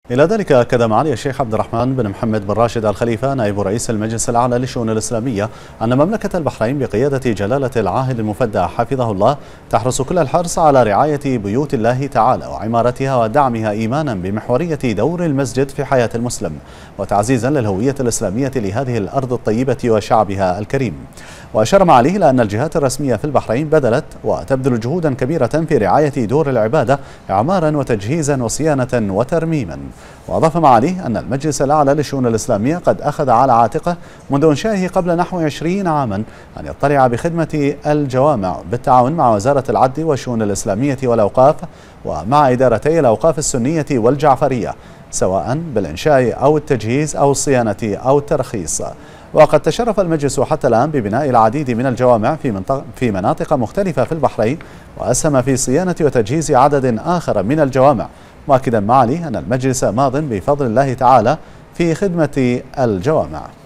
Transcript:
إلى ذلك أكد معالي الشيخ عبد الرحمن بن محمد بن راشد آل خليفة نائب رئيس المجلس الأعلى للشؤون الإسلامية أن مملكة البحرين بقيادة جلالة العاهل المفدى حفظه الله تحرص كل الحرص على رعاية بيوت الله تعالى وعمارتها ودعمها إيمانا بمحورية دور المسجد في حياة المسلم وتعزيزا للهوية الإسلامية لهذه الأرض الطيبة وشعبها الكريم. وأشار معاليه إلى أن الجهات الرسمية في البحرين بذلت وتبذل جهودا كبيرة في رعاية دور العبادة إعمارا وتجهيزا وصيانة وترميما. وأضاف معاليه أن المجلس الأعلى للشؤون الإسلامية قد أخذ على عاتقه منذ إنشائه قبل نحو 20 عاما أن يطلع بخدمة الجوامع بالتعاون مع وزارة العدل والشؤون الإسلامية والأوقاف ومع إدارتي الأوقاف السنية والجعفرية سواء بالإنشاء أو التجهيز أو الصيانة أو الترخيص. وقد تشرف المجلس حتى الآن ببناء العديد من الجوامع في مناطق مختلفة في البحرين وأسهم في صيانة وتجهيز عدد آخر من الجوامع، مؤكدا معاليه أن المجلس ماض بفضل الله تعالى في خدمة الجوامع.